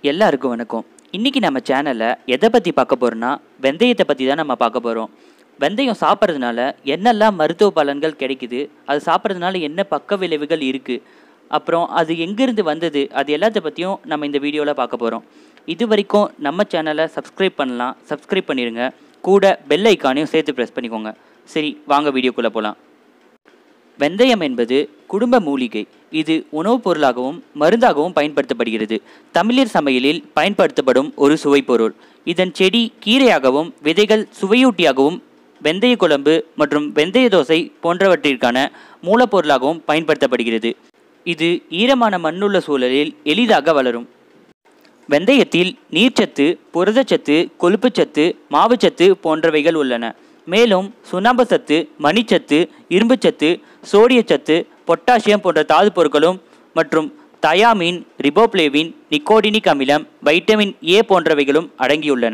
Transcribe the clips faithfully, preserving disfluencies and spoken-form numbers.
எல்லாருக்கும் வணக்கம். இன்றைக்கி நம்ம சேனலில் எதை பற்றி பார்க்க போகிறோன்னா வெந்தயத்தை பற்றி தான் நம்ம பார்க்க போகிறோம். வெந்தயம் சாப்பிட்றதுனால என்னெல்லாம் மருத்துவ பலன்கள் கிடைக்குது, அது சாப்பிட்றதுனால என்ன பக்க விளைவுகள் இருக்குது, அப்புறம் அது எங்கேருந்து வந்தது, அது எல்லாத்த பற்றியும் நம்ம இந்த வீடியோவில் பார்க்க போகிறோம். இது வரைக்கும் நம்ம சேனலை சப்ஸ்கிரைப் பண்ணலாம், சப்ஸ்கிரைப் பண்ணிடுங்க. கூட பெல் ஐக்கானையும் சேர்த்து ப்ரெஸ் பண்ணிக்கோங்க. சரி, வாங்க வீடியோக்குள்ளே போகலாம். வெந்தயம் என்பது குடும்ப மூலிகை. இது உணவுப் பொருளாகவும் மருந்தாகவும் பயன்படுத்தப்படுகிறது. தமிழர் சமையலில் பயன்படுத்தப்படும் ஒரு சுவைப்பொருள். இதன் செடி கீரையாகவும் விதைகள் சுவையூட்டியாகவும் வெந்தய குழம்பு மற்றும் வெந்தய தோசை போன்றவற்றிற்கான மூலப்பொருளாகவும் பயன்படுத்தப்படுகிறது. இது ஈரமான மண்ணுள்ள சூழலில் எளிதாக வளரும். வெந்தயத்தில் நீர்ச்சத்து, புரதச்சத்து, கொழுப்புச்சத்து, மாவுச்சத்து போன்றவைகள் உள்ளன. மேலும் சுண்ணாம்பு சத்து, மணிச்சத்து, இரும்புச்சத்து, சோடியச்சத்து, பொட்டாசியம் போன்ற தாது பொருட்களும் மற்றும் தயாமின், ரிபோப்ளேவின், நிக்கோடினிக் அமிலம், வைட்டமின் ஏ போன்றவைகளும் அடங்கியுள்ளன.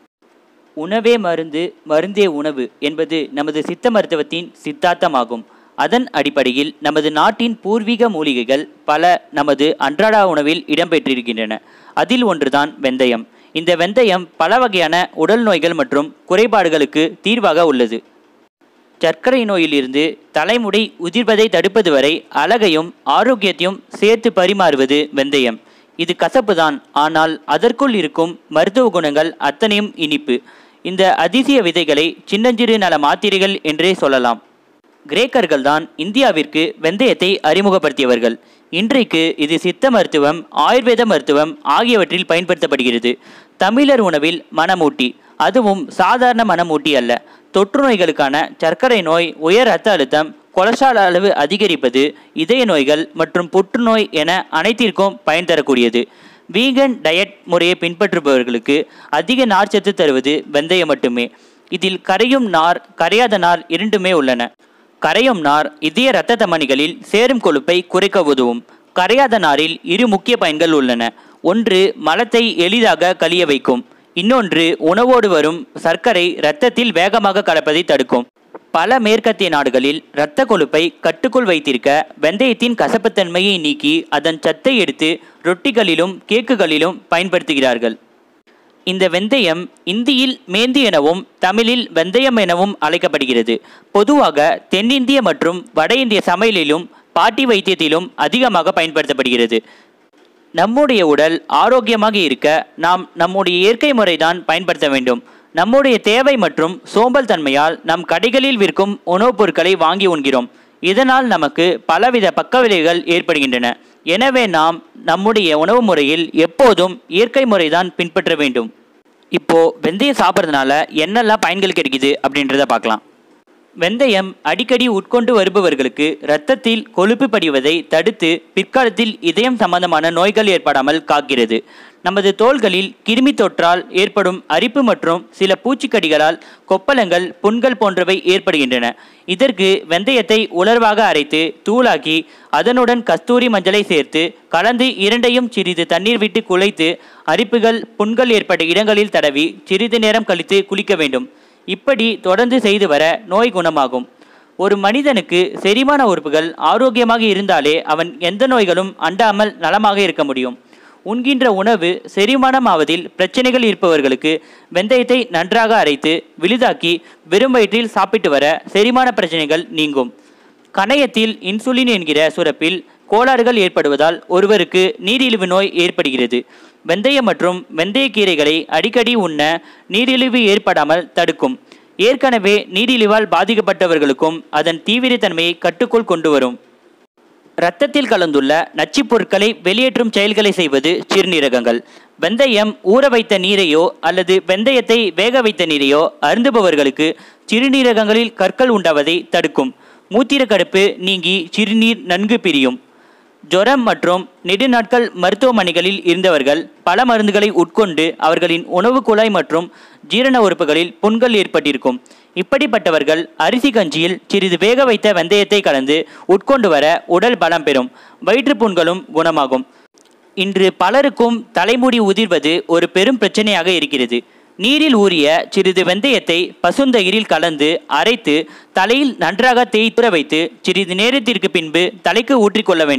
உணவே மருந்து, மருந்தே உணவு என்பது நமது சித்த மருத்துவத்தின் சித்தாந்தமாகும். அதன் அடிப்படையில் நமது நாட்டின் பூர்வீக மூலிகைகள் பல நமது அன்றாட உணவில் இடம்பெற்றிருக்கின்றன. அதில் ஒன்றுதான் வெந்தயம். இந்த வெந்தயம் பல வகையான உடல் நோய்கள் மற்றும் குறைபாடுகளுக்கு தீர்வாக உள்ளது. சர்க்கரை நோயிலிருந்து தலைமுடி உதிர்வதை தடுப்பது வரை அழகையும் ஆரோக்கியத்தையும் சேர்த்து பரிமாறுவது வெந்தயம். இது கசப்பு தான், ஆனால் அதற்குள் இருக்கும் மருத்துவ குணங்கள் அத்தனையும் இனிப்பு. இந்த அதிசய விதைகளை சின்னஞ்சிறு நல மாத்திரைகள் என்றே சொல்லலாம். கிரேக்கர்கள் தான் இந்தியாவிற்கு வெந்தயத்தை அறிமுகப்படுத்தியவர்கள். இன்றைக்கு இது சித்த மருத்துவம், ஆயுர்வேத மருத்துவம் ஆகியவற்றில் பயன்படுத்தப்படுகிறது. தமிழர் உணவில் மணமூட்டி, அதுவும் சாதாரண மணமூட்டி அல்ல. தொற்று நோய்களுக்கான சர்க்கரை நோய், உயர் இரத்த அழுத்தம், கொலஸ்ட்ரால் அளவு அதிகரிப்பது, இதய நோய்கள் மற்றும் புற்றுநோய் என அனைத்திற்கும் பயன் தரக்கூடியது. வீகன் டயட் முறையை பின்பற்றுபவர்களுக்கு அதிக நார்ச்சத்து தருவது வெந்தயம் மட்டுமே. இதில் கரையும் நார், கரையாத நார் இரண்டுமே உள்ளன. கரையும் நார் இதய இரத்த தமனிகளில் சேரும் கொழுப்பை குறைக்க உதவும். கரையாத நாரில் இரு முக்கிய பயன்கள் உள்ளன. ஒன்று, மலத்தை எளிதாக கழிய வைக்கும். இன்னொன்று, உணவோடு வரும் சர்க்கரை இரத்தத்தில் வேகமாக கலப்பதை தடுக்கும். பல மேற்கத்திய நாடுகளில் இரத்த கொழுப்பை கட்டுக்குள் வைத்திருக்க வெந்தயத்தின் கசப்புத்தன்மையை நீக்கி அதன் சத்தை எடுத்து ரொட்டிகளிலும் கேக்குகளிலும் பயன்படுத்துகிறார்கள். இந்த வெந்தயம் இந்தியில் மேந்தி எனவும் தமிழில் வெந்தயம் எனவும் அழைக்கப்படுகிறது. பொதுவாக தென்னிந்திய மற்றும் வட இந்திய சமையலிலும் பாட்டி வைத்தியத்திலும் அதிகமாக பயன்படுத்தப்படுகிறது. நம்முடைய உடல் ஆரோக்கியமாக இருக்க நாம் நம்முடைய இயற்கை முறைதான் பயன்படுத்த வேண்டும். நம்முடைய தேவை மற்றும் சோம்பல் தன்மையால் நம் கடைகளில் விற்கும் உணவுப் பொருட்களை வாங்கி உண்கிறோம். இதனால் நமக்கு பலவித பக்க விளைவுகள் ஏற்படுகின்றன. எனவே நாம் நம்முடைய உணவு முறையில் எப்போதும் இயற்கை முறைதான் பின்பற்ற வேண்டும். இப்போ வெந்தயம் சாப்பிட்றதுனால என்னெல்லாம் பயன்கள் கிடைக்குது அப்படின்றத பார்க்கலாம். வெந்தயம் அடிக்கடி உட்கொண்டு வருபவர்களுக்கு இரத்தத்தில் கொழுப்பு படிவதை தடுத்து பிற்காலத்தில் இதயம் சம்பந்தமான நோய்கள் ஏற்படாமல் காக்கிறது. நமது தோள்களில் கிருமி தொற்றால் ஏற்படும் அரிப்பு மற்றும் சில பூச்சிக்கடிகளால் கொப்பளங்கள், புண்கள் போன்றவை ஏற்படுகின்றன. இதற்கு வெந்தயத்தை உலர்வாக அரைத்து தூளாக்கி அதனுடன் கஸ்தூரி மஞ்சளை சேர்த்து கலந்து இரண்டையும் சிறிது தண்ணீர் விட்டு குழைத்து அரிப்புகள், புண்கள் ஏற்பட்ட இடங்களில் தடவி சிறிது நேரம் கழித்து குளிக்க வேண்டும். இப்படி தொடர்ந்து செய்து வர நோய் குணமாகும். ஒரு மனிதனுக்கு செரிமான உறுப்புகள் ஆரோக்கியமாக இருந்தாலே அவன் எந்த நோய்களும் அண்டாமல் நலமாக இருக்க முடியும். உண்கின்ற உணவு செரிமானம் ஆவதில் பிரச்சனைகள் இருப்பவர்களுக்கு வெந்தயத்தை நன்றாக அரைத்து விழுதாக்கி வெறும் வயிற்றில் சாப்பிட்டு வர செரிமான பிரச்சனைகள் நீங்கும். கணையத்தில் இன்சுலின் என்கிற சுரப்பில் கோளாறுகள் ஏற்படுவதால் ஒருவருக்கு நீரிழிவு நோய் ஏற்படுகிறது. வெந்தயம் மற்றும் வெந்தயக்கீரைகளை அடிக்கடி உண்ண நீரிழிவு ஏற்படாமல் தடுக்கும். ஏற்கனவே நீரிழிவால் பாதிக்கப்பட்டவர்களுக்கும் அதன் தீவிரத்தன்மையை கட்டுக்குள் கொண்டு வரும். இரத்தத்தில் கலந்துள்ள நச்சுப் பொருட்களை வெளியேற்றும் செயல்களை செய்வது சிறுநீரகங்கள். வெந்தயம் ஊற வைத்த நீரையோ அல்லது வெந்தயத்தை வேக வைத்த நீரையோ அருந்துபவர்களுக்கு சிறுநீரகங்களில் கற்கள் உண்டாவதை தடுக்கும். மூத்திர கடுப்பு நீங்கி சிறுநீர் நன்கு பிரியும். ஜுரம் மற்றும் நெடுநாட்கள் மருத்துவமனைகளில் இருந்தவர்கள் பல மருந்துகளை உட்கொண்டு அவர்களின் உணவு குழாய் மற்றும் ஜீரண உறுப்புகளில் புண்கள் ஏற்பட்டிருக்கும். இப்படிப்பட்டவர்கள் அரிசி கஞ்சியில் சிறிது வேக வைத்த வெந்தயத்தை கலந்து உட்கொண்டு வர உடல் பலம் பெறும். வயிற்று புண்களும் குணமாகும். இன்று பலருக்கும் தலைமுடி உதிர்வது ஒரு பெரும் பிரச்சனையாக இருக்கிறது. நீரில் ஊறிய சிறிது வெந்தயத்தை பசுந்தயிரில் கலந்து அரைத்து தலையில் நன்றாக தேய்த்துற வைத்து சிறிது நேரத்திற்கு பின்பு தலைக்கு ஊற்றிக்கொள்ள வேண்டும்.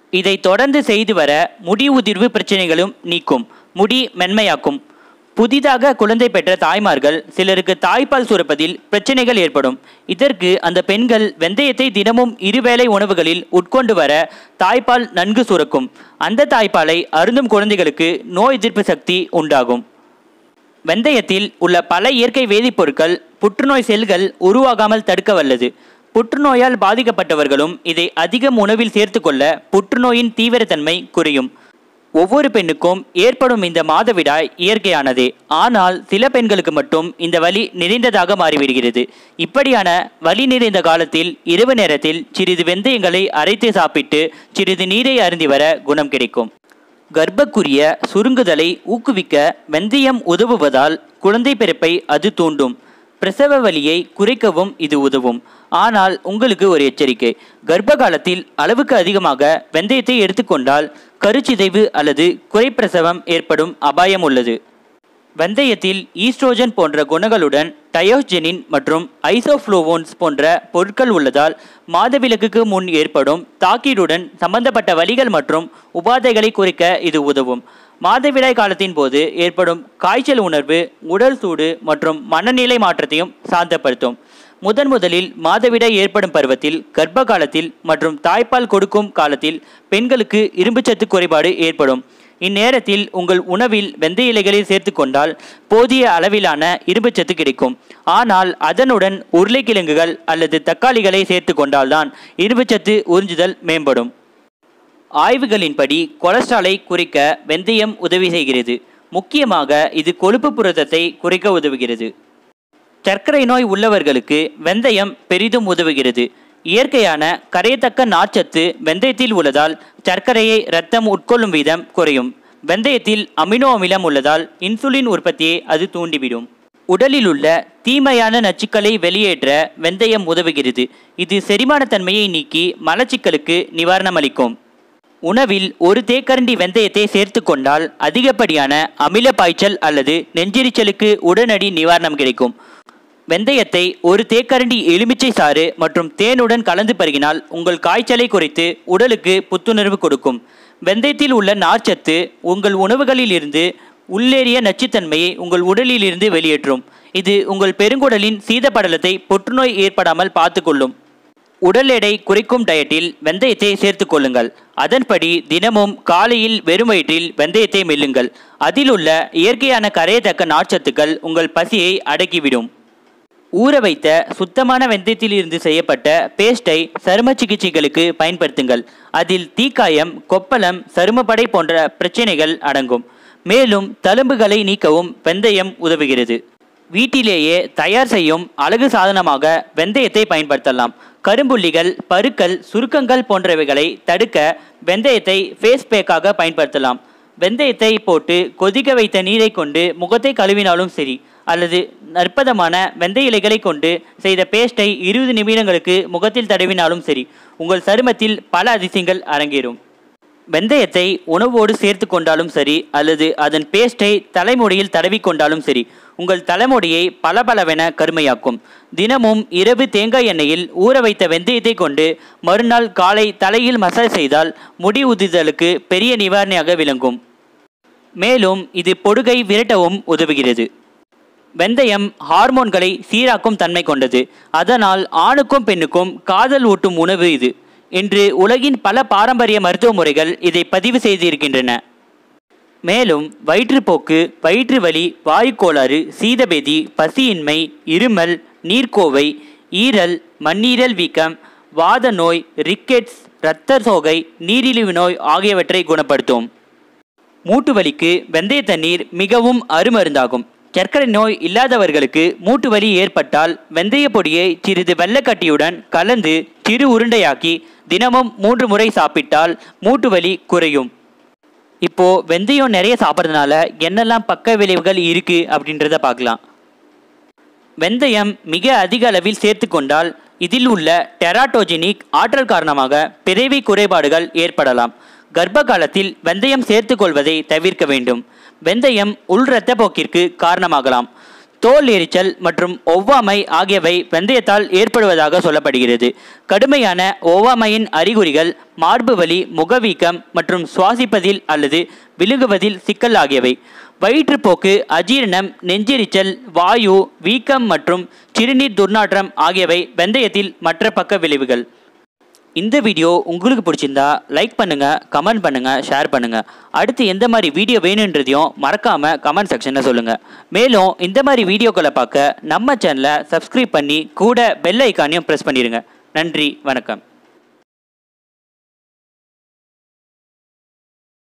இதை தொடர்ந்து செய்து வர முடி உதிர்வு பிரச்சனைகளும் நீக்கும், முடி மென்மையாக்கும். புதிதாக குழந்தை பெற்ற தாய்மார்கள் சிலருக்கு தாய்ப்பால் சுரப்பதில் பிரச்சனைகள் ஏற்படும். இதற்கு அந்த பெண்கள் வெந்தயத்தை தினமும் இருவேளை உணவுகளில் உட்கொண்டு வர தாய்ப்பால் நன்கு சுரக்கும். அந்த தாய்ப்பாலை அருந்தும் குழந்தைகளுக்கு நோய் எதிர்ப்பு சக்தி உண்டாகும். வெந்தயத்தில் உள்ள பல இயற்கை வேதிப்பொருட்கள் புற்றுநோய் செல்கள் உருவாகாமல் தடுக்க வல்லது. புற்றுநோயால் பாதிக்கப்பட்டவர்களும் இதை அதிகம் உணவில் சேர்த்து கொள்ள புற்றுநோயின் தீவிரத்தன்மை குறையும். ஒவ்வொரு பெண்ணுக்கும் ஏற்படும் இந்த மாதவிடாய் இயற்கையானதே. ஆனால் சில பெண்களுக்கு மட்டும் இந்த வலி நிறைந்ததாக மாறிவிடுகிறது. இப்படியான வலி நிறைந்த காலத்தில் இரவு நேரத்தில் சிறிது வெந்தயங்களை அரைத்து சாப்பிட்டு சிறிது நீரை அருந்தி வர குணம் கிடைக்கும். கர்ப்பக்குரிய சுருங்குதலை ஊக்குவிக்க வெந்தயம் உதவுவதால் குழந்தை பிறப்பை அது தூண்டும். பிரசவ வலியை குறைக்கவும் இது உதவும். ஆனால் உங்களுக்கு ஒரு எச்சரிக்கை, கர்ப்ப காலத்தில் அளவுக்கு அதிகமாக வெந்தயத்தை எடுத்துக்கொண்டால் கருச்சிதைவு அல்லது குறைப்பிரசவம் ஏற்படும் அபாயம் உள்ளது. வெந்தயத்தில் ஈஸ்ட்ரோஜன் போன்ற குணங்களுடன் டயோஜெனின் மற்றும் ஐசோஃப்ளோவோன்ஸ் போன்ற பொருட்கள் உள்ளதால் மாதவிலக்குக்கு முன் ஏற்படும் தாக்கீடுடன் சம்பந்தப்பட்ட வலிகள் மற்றும் உபாதைகளை குறைக்க இது உதவும். மாதவிடாய் காலத்தின் போது ஏற்படும் காய்ச்சல் உணர்வு, உடல் சூடு மற்றும் மனநிலை மாற்றத்தையும் சாந்தப்படுத்தும். முதன் முதலில் மாதவிடாய் ஏற்படும் பருவத்தில், கர்ப்ப காலத்தில் மற்றும் தாய்ப்பால் கொடுக்கும் காலத்தில் பெண்களுக்கு இரும்புச்சத்து குறைபாடு ஏற்படும். இந்நேரத்தில் உங்கள் உணவில் வெந்தய இலைகளை சேர்த்து கொண்டால் போதிய அளவிலான இரும்புச்சத்து கிடைக்கும். ஆனால் அதனுடன் உருளைக்கிழங்குகள் அல்லது தக்காளிகளை சேர்த்து கொண்டால்தான் இரும்புச்சத்து உறிஞ்சுதல் மேம்படும். ஆய்வுகளின்படி கொலஸ்ட்ராலை குறைக்க வெந்தயம் உதவி செய்கிறது. முக்கியமாக இது கொழுப்பு புரதத்தை குறைக்க உதவுகிறது. சர்க்கரை நோய் உள்ளவர்களுக்கு வெந்தயம் பெரிதும் உதவுகிறது. இயற்கையான கரையத்தக்க நார்ச்சத்து வெந்தயத்தில் உள்ளதால் சர்க்கரையை இரத்தம் உட்கொள்ளும் வீதம் குறையும். வெந்தயத்தில் அமினோ அமிலம் உள்ளதால் இன்சுலின் உற்பத்தியை அது தூண்டிவிடும். உடலில் உள்ள தீமையான நச்சுக்களை வெளியேற்ற வெந்தயம் உதவுகிறது. இது செரிமானத்தன்மையை நீக்கி மலச்சிக்கலுக்கு நிவாரணம் அளிக்கும். உணவில் ஒரு தேக்கரண்டி வெந்தயத்தை சேர்த்து கொண்டால் அதிகப்படியான அமில பாய்ச்சல் அல்லது நெஞ்செரிச்சலுக்கு உடனடி நிவாரணம் கிடைக்கும். வெந்தயத்தை ஒரு தேக்கரண்டி எலுமிச்சை சாறு மற்றும் தேனுடன் கலந்து பருகினால் உங்கள் காய்ச்சலை குறைத்து உடலுக்கு புத்துணர்வு கொடுக்கும். வெந்தயத்தில் உள்ள நார்ச்சத்து உங்கள் உணவுகளில் இருந்து உள்ளேறிய நச்சுத்தன்மையை உங்கள் உடலில் இருந்து வெளியேற்றும். இது உங்கள் பெருங்குடலின் சீதப்படலத்தை புற்றுநோய் ஏற்படாமல் பார்த்து கொள்ளும். உடல் எடை குறைக்கும் டயட்டில் வெந்தயத்தை சேர்த்து கொள்ளுங்கள். அதன்படி தினமும் காலையில் வெறும் வயிற்றில் வெந்தயத்தை மெல்லுங்கள். அதில் உள்ள இயற்கையான கரையத்தக்க நார்ச்சத்துக்கள் உங்கள் பசியை அடக்கிவிடும். ஊற வைத்த சுத்தமான வெந்தயத்தில் இருந்து செய்யப்பட்ட பேஸ்டை சரும சிகிச்சைகளுக்கு பயன்படுத்துங்கள். அதில் தீக்காயம், கொப்பளம், சருமப்படை போன்ற பிரச்சனைகள் அடங்கும். மேலும் தழும்புகளை நீக்கவும் வெந்தயம் உதவுகிறது. வீட்டிலேயே தயார் செய்யும் அழகு சாதனமாக வெந்தயத்தை பயன்படுத்தலாம். கரும்புள்ளிகள், பருக்கள், சுருக்கங்கள் போன்றவைகளை தடுக்க வெந்தயத்தை ஃபேஸ் பேக்காக பயன்படுத்தலாம். வெந்தயத்தை போட்டு கொதிக்க வைத்த நீரை கொண்டு முகத்தை கழுவினாலும் சரி, அல்லது நற்பதமான வெந்தய இலைகளை கொண்டு செய்த பேஸ்டை இருபது நிமிடங்களுக்கு முகத்தில் தடவினாலும் சரி, உங்கள் சருமத்தில் பல அதிசயங்கள் அரங்கேறும். வெந்தயத்தை உணவோடு சேர்த்து கொண்டாலும் சரி, அல்லது அதன் பேஸ்டை தலைமுடியில் தடவி கொண்டாலும் சரி, உங்கள் தலைமுடியை பளபளவென கருமையாக்கும். தினமும் இரவு தேங்காய் எண்ணெயில் ஊற வைத்த வெந்தயத்தை கொண்டு மறுநாள் காலை தலையில் மசாஜ் செய்தால் முடி உதிர்தலுக்கு பெரிய நிவாரணியாக விளங்கும். மேலும் இது பொடுகை விரட்டவும் உதவுகிறது. வெந்தயம் ஹார்மோன்களை சீராக்கும் தன்மை கொண்டது. அதனால் ஆணுக்கும் பெண்ணுக்கும் காதல் ஊட்டும் உணவு இது என்று உலகின் பல பாரம்பரிய மருத்துவ முறைகள் இதை பதிவு செய்திருக்கின்றன. மேலும் வயிற்றுப்போக்கு, வயிற்று வலி, வாயு கோளாறு, சீதபேதி, பசியின்மை, இருமல், நீர்க்கோவை, ஈரல், மண்ணீரல் வீக்கம், வாத நோய், ரிக்கெட்ஸ், இரத்த சோகை, நீரிழிவு நோய் ஆகியவற்றை குணப்படுத்தும். மூட்டு வலிக்கு வெந்தய தண்ணீர் மிகவும் அருமருந்தாகும். சர்க்கரை நோய் இல்லாதவர்களுக்கு மூட்டு வலி ஏற்பட்டால் வெந்தய பொடியை சிறிது வெள்ளக்கட்டியுடன் கலந்து சிறு உருண்டையாக்கி தினமும் மூன்று முறை சாப்பிட்டால் மூட்டு வலி குறையும். இப்போ வெந்தயம் நிறைய சாப்பிட்றதுனால என்னெல்லாம் பக்க விளைவுகள் இருக்கு அப்படின்றத பார்க்கலாம். வெந்தயம் மிக அதிக அளவில் சேர்த்து கொண்டால் இதில் உள்ள டெராட்டோஜெனிக் ஆற்றல் காரணமாக பிறவி குறைபாடுகள் ஏற்படலாம். கர்ப்ப காலத்தில் வெந்தயம் சேர்த்து கொள்வதை தவிர்க்க வேண்டும். வெந்தயம் உள் இரத்த போக்கிற்கு காரணமாகலாம். தோல் எரிச்சல் மற்றும் ஒவ்வாமை ஆகியவை வெந்தயத்தால் ஏற்படுவதாக சொல்லப்படுகிறது. கடுமையான ஒவ்வாமையின் அறிகுறிகள் மார்பு வலி, முகவீக்கம் மற்றும் சுவாசிப்பதில் அல்லது விழுங்குவதில் சிக்கல் ஆகியவை. வயிற்றுப்போக்கு, அஜீரணம், நெஞ்செரிச்சல், வாயு வீக்கம் மற்றும் சிறுநீர் துர்நாற்றம் ஆகியவை வெந்தயத்தில் மற்ற பக்க விளைவுகள். இந்த வீடியோ உங்களுக்கு பிடிச்சிருந்தா லைக் பண்ணுங்கள், கமெண்ட் பண்ணுங்கள், ஷேர் பண்ணுங்கள். அடுத்து எந்த மாதிரி வீடியோ வேணுன்றதையும் மறக்காமல் கமெண்ட் செக்ஷனில் சொல்லுங்கள். மேலும் இந்த மாதிரி வீடியோக்களை பார்க்க நம்ம சேனலை சப்ஸ்கிரைப் பண்ணி கூட பெல் ஐக்கானையும் ப்ரெஸ் பண்ணிடுங்க. நன்றி, வணக்கம்.